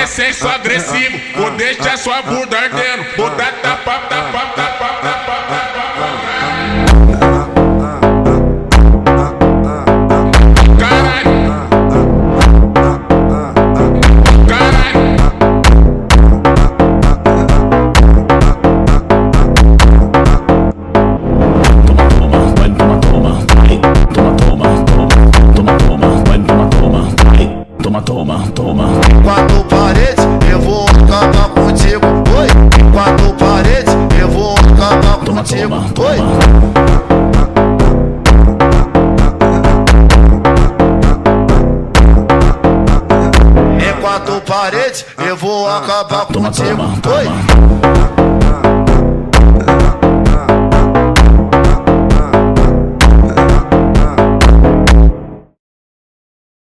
sexo agressivo, vou deixar sua bunda ardendo, vou dar tapa, tapa, tapa, tapa, tapa. Toma. Quatro paredes, eu vou acabar contigo. Oi, quatro paredes, eu vou acabar contigo. Oi. Em quatro paredes, eu vou acabar contigo. Oi.